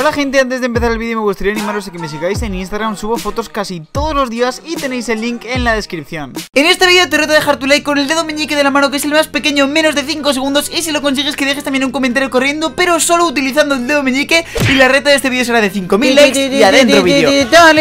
Hola gente, antes de empezar el vídeo me gustaría animaros a que me sigáis en Instagram. Subo fotos casi todos los días y tenéis el link en la descripción. En este vídeo te reto a dejar tu like con el dedo meñique de la mano, que es el más pequeño, menos de 5 segundos. Y si lo consigues, que dejes también un comentario corriendo, pero solo utilizando el dedo meñique. Y la reta de este vídeo será de 5000 likes y adentro vídeo.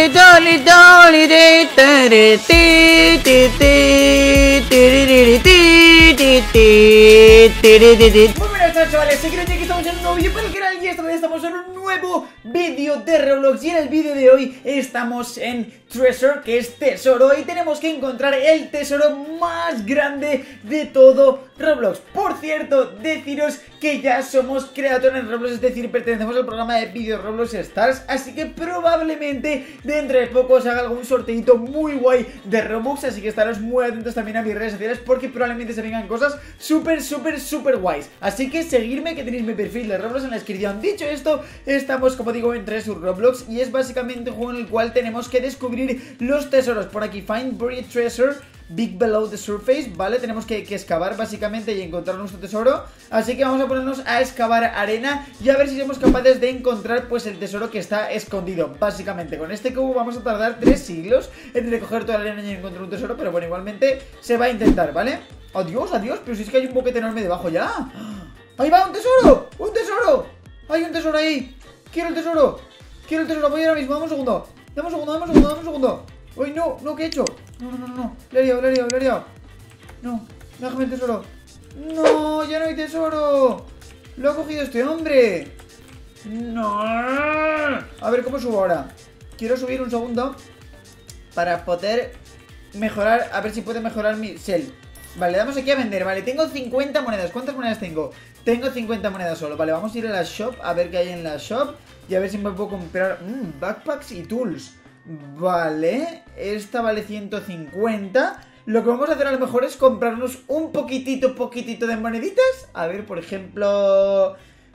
Muy buenas tardes, chavales, soy Creo que estamos en un nuevo vídeo para el canal y esta vez estamos en un nuevo vídeo de Roblox. Y en el vídeo de hoy estamos en Treasure, que es tesoro, y tenemos que encontrar el tesoro más grande de todo Roblox. Por cierto, deciros que ya somos creadores en Roblox, es decir, pertenecemos al programa de vídeos Roblox Stars, así que probablemente dentro de poco os haga algún sorteito muy guay de Robux, así que estaros muy atentos también a mis redes sociales porque probablemente se vengan cosas súper guays. Así que seguidme, que tenéis mi perfil de Roblox en la descripción. Dicho esto, estamos, como digo, en Treasure Roblox y es básicamente un juego en el cual tenemos que descubrir los tesoros. Por aquí, Find Buried Treasure Big Below the Surface, ¿vale? Tenemos que excavar básicamente y encontrar nuestro tesoro. Así que vamos a ponernos a excavar arena y a ver si somos capaces de encontrar pues el tesoro que está escondido. Básicamente con este cubo vamos a tardar 3 siglos en recoger toda la arena y encontrar un tesoro, pero bueno, igualmente se va a intentar, ¿vale? Adiós, adiós, pero si es que hay un boquete enorme debajo ya. ¡Ahí va! ¡Un tesoro! ¡Un tesoro! ¡Hay un tesoro ahí! ¡Quiero el tesoro! ¡Quiero el tesoro! Voy ahora mismo, dame un segundo. Dame un segundo, dame un segundo, dame un segundo. ¡Uy, no! ¿No? ¿Qué he hecho? No. Le he liado. No, déjame el tesoro. No, ya no hay tesoro. Lo ha cogido este hombre. No. A ver, ¿cómo subo ahora? Quiero subir un segundo para poder mejorar, a ver si puede mejorar mi cel. Vale, le damos aquí a vender, vale, tengo 50 monedas. ¿Cuántas monedas tengo? Tengo 50 monedas solo, vale, vamos a ir a la shop a ver qué hay en la shop y a ver si me puedo comprar backpacks y tools. Vale, esta vale 150. Lo que vamos a hacer a lo mejor es comprarnos un poquitito de moneditas. A ver, por ejemplo...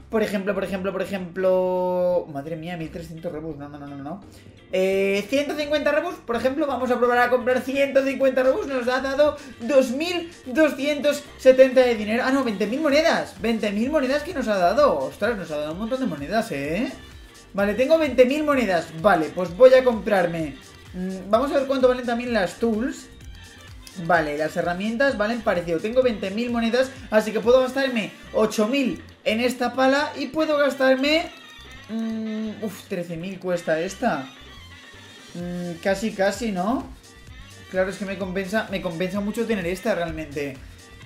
Madre mía, 1300 rebus. No. 150 rebus, por ejemplo. Vamos a probar a comprar 150 rebus. Nos ha dado 2270 de dinero. Ah, no, 20.000 monedas. 20.000 monedas que nos ha dado. Ostras, nos ha dado un montón de monedas, Vale, tengo 20.000 monedas. Vale, pues voy a comprarme. Vamos a ver cuánto valen también las tools. Vale, las herramientas valen parecido. Tengo 20.000 monedas, así que puedo gastarme 8.000 en esta pala y puedo gastarme... 13.000 cuesta esta. Casi, ¿no? Claro, es que me compensa mucho tener esta realmente.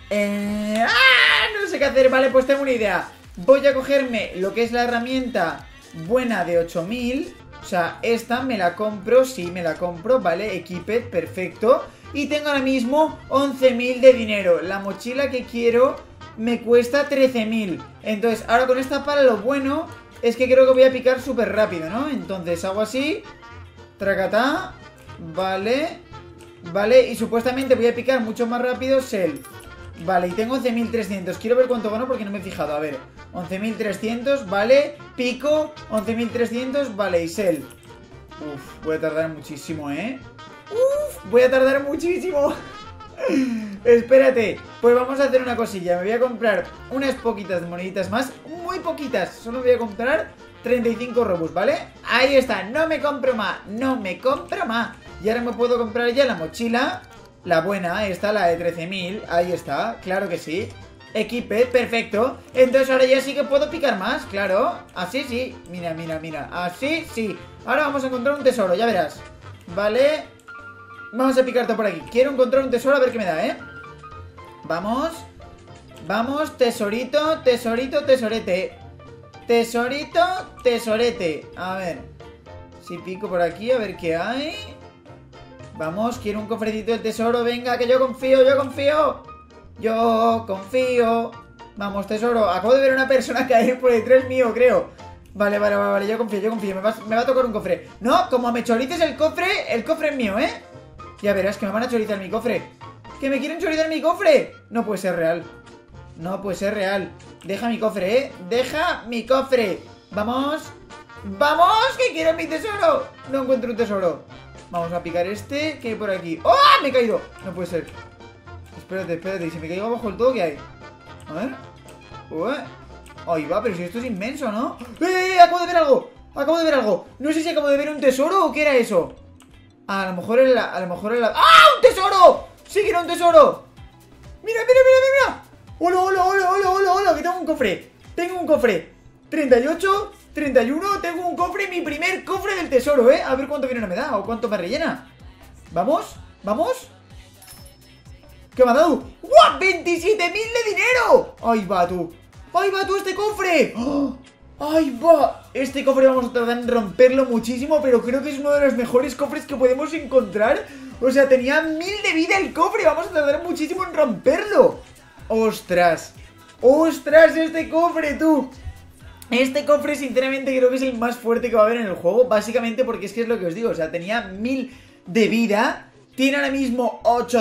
No sé qué hacer. Vale, pues tengo una idea. Voy a cogerme lo que es la herramienta buena de 8.000. O sea, esta me la compro, sí, me la compro, vale, equiped, perfecto. Y tengo ahora mismo 11.000 de dinero. La mochila que quiero me cuesta 13.000. Entonces, ahora con esta pala lo bueno es que creo que voy a picar súper rápido, ¿no? Entonces hago así, tracatá, vale, y supuestamente voy a picar mucho más rápido, sell. Vale, y tengo 11.300. Quiero ver cuánto gano porque no me he fijado. A ver, 11.300, vale. Pico, 11.300, vale, y sell. Voy a tardar muchísimo, voy a tardar muchísimo. Espérate, pues vamos a hacer una cosilla. Me voy a comprar unas poquitas de moneditas más. Muy poquitas, solo voy a comprar 35 robux, ¿vale? Ahí está, no me compro más. Y ahora me puedo comprar ya la mochila. La buena, esta, la de 13.000. Ahí está, claro que sí. Equipé, perfecto. Entonces ahora ya sí que puedo picar más, claro. Así sí, mira. Así sí. Ahora vamos a encontrar un tesoro, ya verás. Vale. Vamos a picarte por aquí. Quiero encontrar un tesoro, a ver qué me da, Vamos, tesorito, tesorete. Tesorete. A ver si pico por aquí, a ver qué hay. Vamos, quiero un cofrecito del tesoro. Venga, que yo confío. Vamos, tesoro. Acabo de ver a una persona caer por detrás mío, creo. Vale, yo confío. Me va a tocar un cofre. No, como me chorices el cofre es mío, Ya verás que me van a chorizar mi cofre. ¡Que me quieren chorizar mi cofre! No puede ser real. Deja mi cofre, Deja mi cofre. Vamos, que quiero mi tesoro. No encuentro un tesoro. Vamos a picar este que hay por aquí. ¡Oh! Me he caído. No puede ser. Espérate. ¿Y si me caigo abajo del todo qué hay? A ver. Ahí va, pero si esto es inmenso, ¿no? Acabo de ver algo. Acabo de ver algo. No sé si acabo de ver un tesoro o qué era eso. Ah, a lo mejor era ¡Ah! ¡Un tesoro! ¡Sí que era un tesoro! ¡Mira, mira, mira, mira! ¡Hola, hola, hola, hola, hola, hola! Que tengo un cofre. Tengo un cofre. 38, 31. Tengo un cofre, mi primer cofre del tesoro, ¿eh? A ver cuánto dinero me da o cuánto me rellena. ¿Vamos? ¿Vamos? ¿Qué me ha dado? ¡Guau! ¡27.000 de dinero! ¡Ahí va tú! ¡Ahí va tú este cofre! ¡Oh! ¡Ay, va! Este cofre vamos a tardar en romperlo muchísimo, pero creo que es uno de los mejores cofres que podemos encontrar. O sea, tenía 1000 de vida el cofre, vamos a tardar muchísimo en romperlo. ¡Ostras! ¡Ostras, este cofre, tú! Este cofre, sinceramente, creo que es el más fuerte que va a haber en el juego. Básicamente porque es que es lo que os digo. O sea, tenía 1000 de vida. Tiene ahora mismo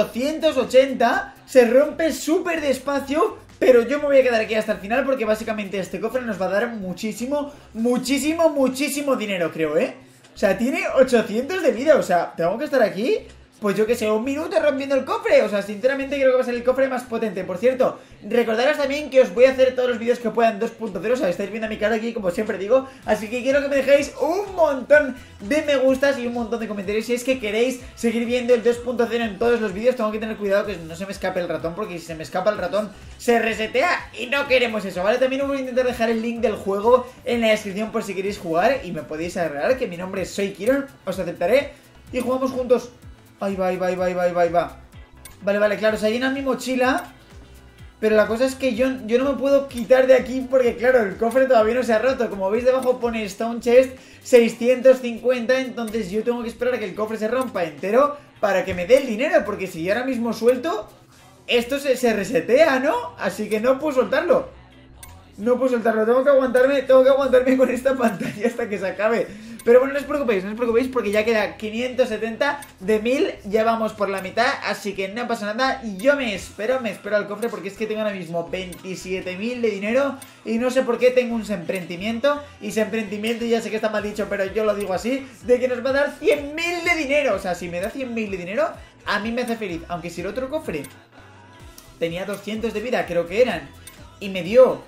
880. Se rompe súper despacio. Pero yo me voy a quedar aquí hasta el final porque básicamente este cofre nos va a dar muchísimo, muchísimo, muchísimo dinero, creo, ¿eh? O sea, tiene 800 de vida, o sea, tengo que estar aquí, pues yo que sé, un minuto rompiendo el cofre. O sea, sinceramente creo que va a ser el cofre más potente. Por cierto, recordaros también que os voy a hacer todos los vídeos que puedan 2.0. O sea, estáis viendo a mi cara aquí, como siempre digo. Así que quiero que me dejéis un montón de me gustas y un montón de comentarios si es que queréis seguir viendo el 2.0 en todos los vídeos. Tengo que tener cuidado que no se me escape el ratón, porque si se me escapa el ratón se resetea y no queremos eso, ¿vale? También os voy a intentar dejar el link del juego en la descripción por si queréis jugar y me podéis agregar, que mi nombre es Soy Kiron. Os aceptaré y jugamos juntos. Ahí va, ahí va, ahí va, ahí va, ahí va, ahí va. Vale, vale, claro, se llena mi mochila. Pero la cosa es que yo no me puedo quitar de aquí porque, claro, el cofre todavía no se ha roto. Como veis, debajo pone Stone Chest 650. Entonces yo tengo que esperar a que el cofre se rompa entero para que me dé el dinero. Porque si yo ahora mismo suelto, esto se resetea, ¿no? Así que no puedo soltarlo. No puedo soltarlo, tengo que aguantarme con esta pantalla hasta que se acabe. Pero bueno, no os preocupéis porque ya queda 570 de 1000, ya vamos por la mitad, así que no pasa nada. Y yo me espero al cofre porque es que tengo ahora mismo 27.000 de dinero y no sé por qué tengo un emprendimiento. Y ese emprendimiento, ya sé que está mal dicho, pero yo lo digo así, de que nos va a dar 100.000 de dinero. O sea, si me da 100.000 de dinero, a mí me hace feliz. Aunque si el otro cofre tenía 200 de vida, creo que eran, y me dio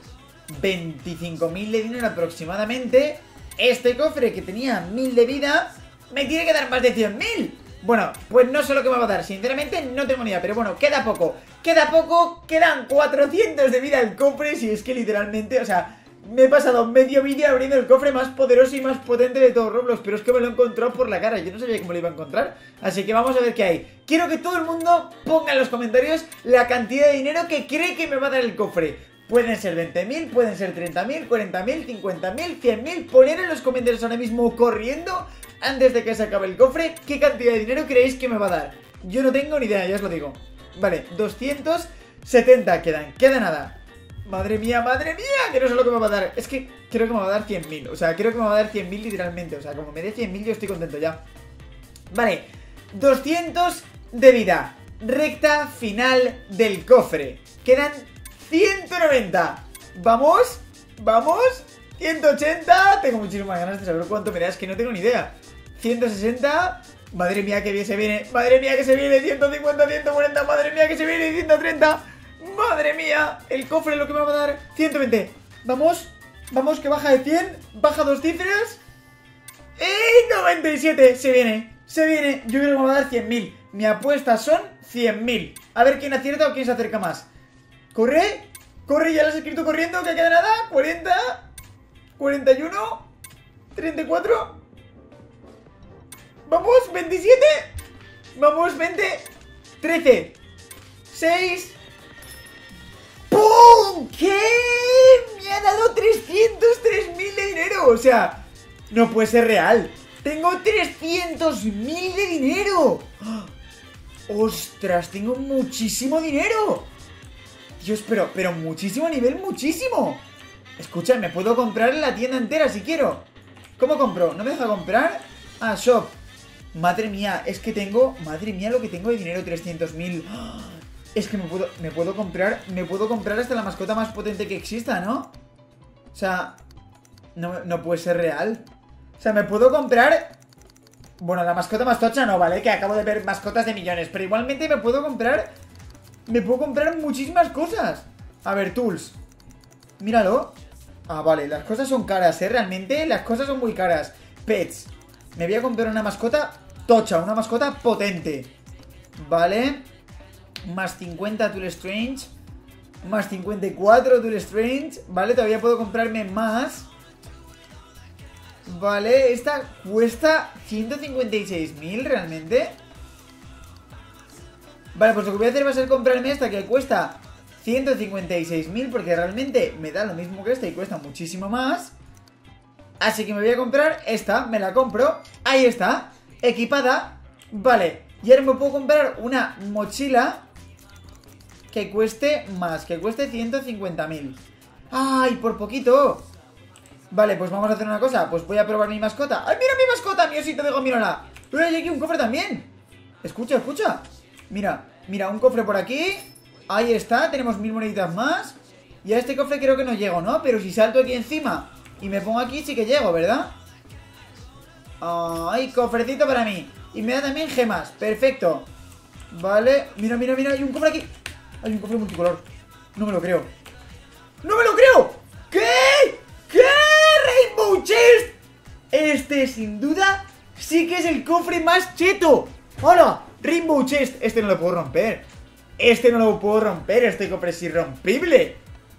25.000 de dinero aproximadamente, este cofre que tenía 1000 de vida me tiene que dar más de 100.000. Bueno, pues no sé lo que me va a dar, sinceramente no tengo ni idea. Pero bueno, queda poco, quedan 400 de vida el cofre. Si es que literalmente, o sea, me he pasado medio vídeo abriendo el cofre más poderoso y más potente de todo Roblox. Pero es que me lo he encontrado por la cara, yo no sabía cómo lo iba a encontrar. Así que vamos a ver qué hay. Quiero que todo el mundo ponga en los comentarios la cantidad de dinero que cree que me va a dar el cofre. Pueden ser 20.000, pueden ser 30.000, 40.000, 50.000, 100.000. Poner en los comentarios ahora mismo corriendo, antes de que se acabe el cofre, qué cantidad de dinero creéis que me va a dar. Yo no tengo ni idea, ya os lo digo. Vale, 270 quedan, queda nada. Madre mía, que no sé lo que me va a dar. Es que creo que me va a dar 100.000. O sea, creo que me va a dar 100.000 literalmente. O sea, como me dé 100.000 yo estoy contento ya. Vale, 200 de vida. Recta final del cofre. Quedan 190. Vamos, vamos. 180. Tengo muchísimas ganas de saber cuánto me da. Es que no tengo ni idea. 160. Madre mía que bien se viene. Madre mía que se viene. 150, 140. Madre mía que se viene. 130. Madre mía. El cofre lo que me va a dar 120. Vamos. Vamos que baja de 100. Baja dos cifras. ¡Y 97! Se viene. Se viene. Yo creo que me va a dar 100.000. Mi apuesta son 100.000. A ver quién acierta o quién se acerca más. Corre, corre, ya lo has escrito corriendo, que queda nada. 40, 41, 34. Vamos, 27. Vamos, 20, 13, 6. ¡Pum! ¿Qué? Me ha dado 303.000 de dinero. O sea, no puede ser real. Tengo 300.000 de dinero. ¡Ostras! Tengo muchísimo dinero. Dios, pero muchísimo a nivel, muchísimo. Escucha, me puedo comprar la tienda entera si quiero. ¿Cómo compro? ¿No me deja comprar? Ah, shop. Madre mía, es que tengo... Madre mía lo que tengo de dinero, 300.000. Es que me puedo comprar hasta la mascota más potente que exista, ¿no? O sea, no puede ser real. O sea, me puedo comprar... Bueno, la mascota más tocha no, ¿vale? Que acabo de ver mascotas de millones. Pero igualmente me puedo comprar muchísimas cosas. A ver, tools. Míralo. Ah, vale, las cosas son caras, realmente las cosas son muy caras. Pets. Me voy a comprar una mascota tocha, una mascota potente. Vale. Más 50 Tool Strange. Más 54 Tool Strange. Vale, todavía puedo comprarme más. Vale, esta cuesta 156.000 realmente. Vale, pues lo que voy a hacer va a ser comprarme esta que cuesta 156.000 porque realmente me da lo mismo que esta y cuesta muchísimo más. Así que me voy a comprar esta, me la compro. Ahí está, equipada. Vale, y ahora me puedo comprar una mochila que cueste más, que cueste 150.000. ¡Ay, por poquito! Vale, pues vamos a hacer una cosa. Pues voy a probar mi mascota. ¡Ay, mira mi mascota! Mi osito de gominola. ¡Uy, hay aquí un cofre también! Escucha, escucha. Mira, mira, un cofre por aquí. Ahí está, tenemos 1000 moneditas más. Y a este cofre creo que no llego, ¿no? Pero si salto aquí encima y me pongo aquí sí que llego, ¿verdad? ¡Ay, cofrecito para mí! Y me da también gemas, perfecto. Vale, mira, mira, mira, hay un cofre aquí. Hay un cofre multicolor. No me lo creo. ¡No me lo creo! ¿Qué? ¿Qué? ¡Rainbow Chest! Este sin duda sí que es el cofre más cheto. ¡Hola! Rainbow Chest. Este no lo puedo romper. Este no lo puedo romper. Este cofre es irrompible.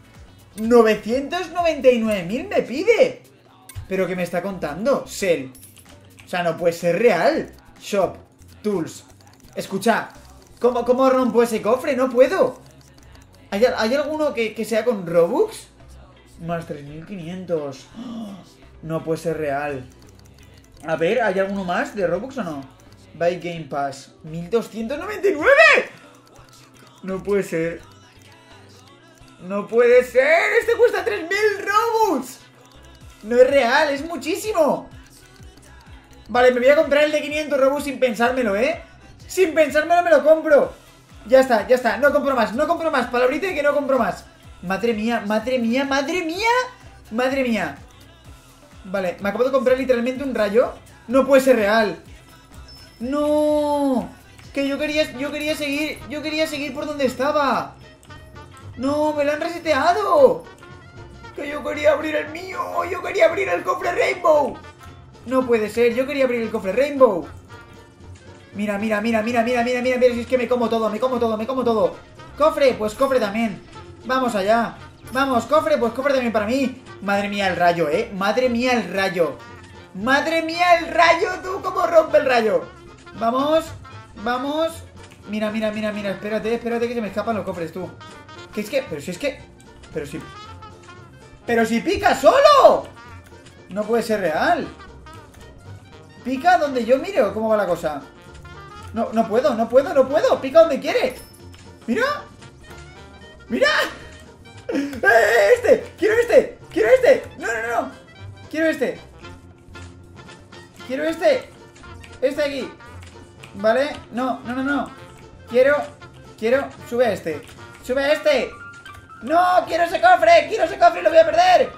999.000 me pide. ¿Pero qué me está contando? Sell. O sea, no puede ser real. Shop. Tools. Escucha. ¿Cómo rompo ese cofre? No puedo. ¿Hay alguno que sea con Robux? Más 3.500. No puede ser real. A ver, ¿hay alguno más de Robux o no? Buy Game Pass. 1.299. No puede ser. No puede ser. Este cuesta 3.000 Robux. No es real, es muchísimo. Vale, me voy a comprar el de 500 Robux sin pensármelo, ¿eh? Sin pensármelo me lo compro. Ya está, ya está, no compro más. No compro más, palabrita de que no compro más. Madre mía, madre mía, madre mía. Madre mía. Vale, me acabo de comprar literalmente un rayo. No puede ser real. No. Que yo quería seguir por donde estaba. No, me lo han reseteado. Que yo quería abrir el mío. Yo quería abrir el cofre Rainbow. No puede ser, yo quería abrir el cofre Rainbow. Mira, mira, mira, mira, mira, mira, mira, mira, si es que me como todo, me como todo, me como todo. Cofre, pues cofre también. Vamos allá. Vamos, cofre, pues cofre también para mí. Madre mía el rayo, madre mía el rayo. Madre mía el rayo, tú, cómo rompe el rayo. Vamos, vamos. Mira, mira, mira, mira, espérate, espérate que se me escapan los cofres, tú. Que es que, pero si es que pero si pica solo. No puede ser real. Pica donde yo mire, ¿o cómo va la cosa? No, no puedo, no puedo, no puedo. Pica donde quiere. Mira. Mira. Este. Quiero este. Quiero este. No, no, no. Quiero este. Quiero este. Este aquí. Vale. No, no, no, no. Quiero. Sube a este. Sube a este. No, quiero ese cofre. Quiero ese cofre y lo voy a perder.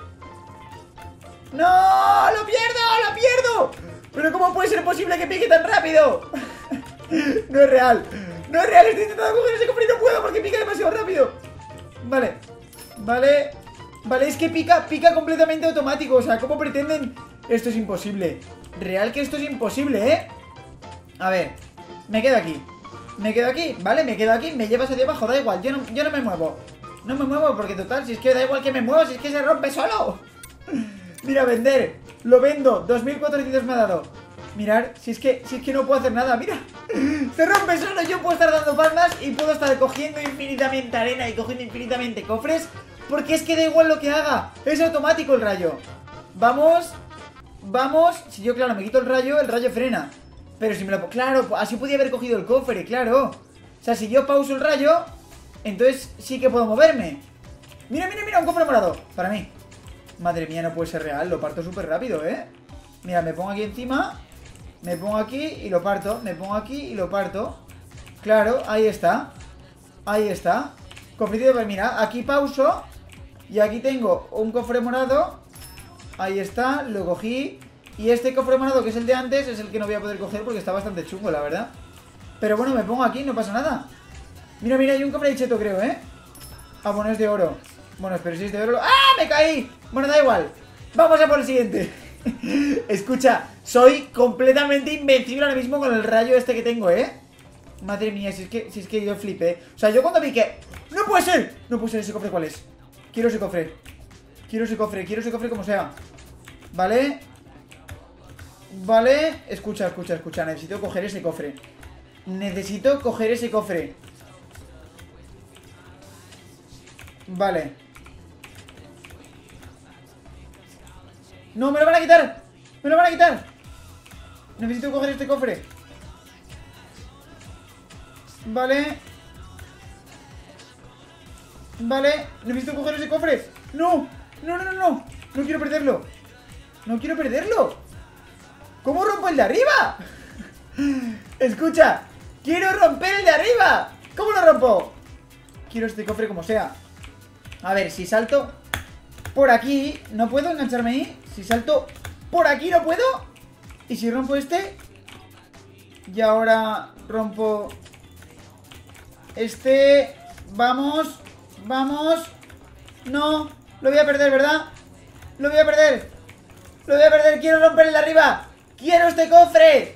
No, lo pierdo, lo pierdo. Pero ¿cómo puede ser posible que pique tan rápido? No es real. No es real, estoy intentando coger ese cofre y no puedo porque pica demasiado rápido. Vale. Vale. Vale, es que pica completamente automático. O sea, ¿cómo pretenden? Esto es imposible. Real que esto es imposible, ¿eh? A ver, me quedo aquí. Me quedo aquí, ¿vale? Me quedo aquí, me llevas hacia abajo, da igual, yo no me muevo. No me muevo porque total, si es que da igual que me mueva, si es que se rompe solo. Mira, vender, lo vendo, 2.400 me ha dado. Mirar, si es que no puedo hacer nada, mira. Se rompe solo, yo puedo estar dando palmas y puedo estar cogiendo infinitamente arena y cogiendo infinitamente cofres. Porque es que da igual lo que haga, es automático el rayo. Vamos, vamos, si yo claro me quito el rayo frena. Pero si me lo... Claro, así podía haber cogido el cofre, claro. O sea, si yo pauso el rayo, entonces sí que puedo moverme. Mira, mira, mira, un cofre morado. Para mí. Madre mía, no puede ser real, lo parto súper rápido, ¿eh? Mira, me pongo aquí encima. Me pongo aquí y lo parto. Me pongo aquí y lo parto. Claro, ahí está. Ahí está. Cofrecito, pues mira, aquí pauso. Y aquí tengo un cofre morado. Ahí está, lo cogí. Y este cofre morado, que es el de antes, es el que no voy a poder coger porque está bastante chungo, la verdad. Pero bueno, me pongo aquí, no pasa nada. Mira, mira, hay un cofre de cheto, creo, ¿eh? Ah, bueno, es de oro. Bueno, pero si es de oro... ¡Ah! ¡Me caí! Bueno, da igual. Vamos a por el siguiente. Escucha, soy completamente invencible ahora mismo con el rayo este que tengo, ¿eh? Madre mía, si es que yo flipé. O sea, yo cuando vi que... ¡No puede ser! No puede ser ese cofre, ¿cuál es? Quiero ese cofre. Quiero ese cofre como sea. ¿Vale? Vale. Escucha. Necesito coger ese cofre. Vale. No, me lo van a quitar. Necesito coger este cofre. Vale. Necesito coger ese cofre. No. No quiero perderlo. ¿Cómo rompo el de arriba? Escucha. Quiero romper el de arriba. ¿Cómo lo rompo? Quiero este cofre como sea. A ver, si salto por aquí, ¿no puedo engancharme ahí? Si salto por aquí, ¿no puedo? Y si rompo este. Y ahora rompo este. Vamos. No, lo voy a perder, ¿verdad? Quiero romper el de arriba. Quiero este cofre.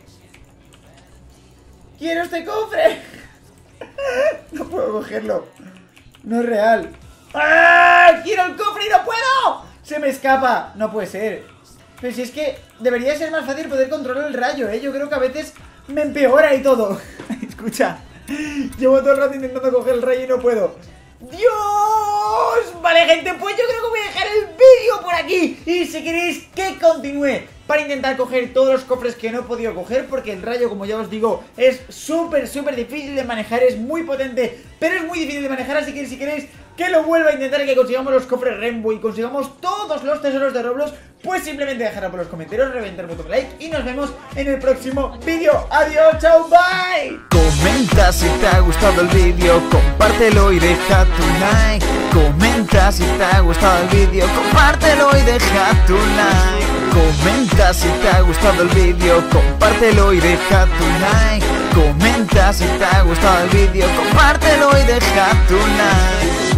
No puedo cogerlo. No es real. ¡Ah! ¡Quiero el cofre y no puedo! Se me escapa. No puede ser. Pero si es que debería ser más fácil poder controlar el rayo, ¿eh? Yo creo que a veces me empeora y todo. Escucha. Llevo todo el rato intentando coger el rayo y no puedo. ¡Dios! Vale, gente, pues yo creo que voy a dejar el vídeo por aquí. Y si queréis que continúe para intentar coger todos los cofres que no he podido coger, porque el rayo, como ya os digo, es súper difícil de manejar. Es muy potente, pero es muy difícil de manejar. Así que si queréis que lo vuelva a intentar y que consigamos los cofres Rainbow y consigamos todos los tesoros de Roblox, pues simplemente dejadlo por los comentarios, reventar el botón de like y nos vemos en el próximo vídeo. Adiós, chao, bye. Comenta si te ha gustado el vídeo, compártelo y deja tu like. Comenta si te ha gustado el vídeo, compártelo y deja tu like. Comenta si te ha gustado el vídeo, compártelo y deja tu like. Comenta si te ha gustado el vídeo, compártelo y deja tu like.